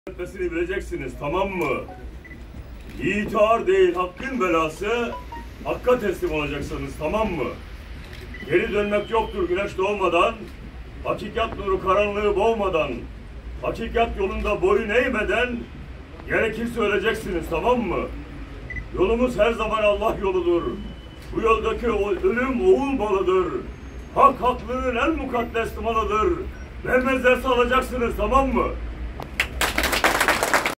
etmesini bileceksiniz, tamam mı? İtibar değil, hakkın belası, hakka teslim olacaksınız, tamam mı? Geri dönmek yoktur güneş doğmadan, hakikat nuru karanlığı boğmadan, hakikat yolunda boyun eğmeden, gerekirse öleceksiniz, tamam mı? Yolumuz her zaman Allah yoludur. Bu yoldaki ölüm oğul balıdır. Hak haklığın en mukaddes malıdır. Vermezlerse alacaksınız, tamam mı?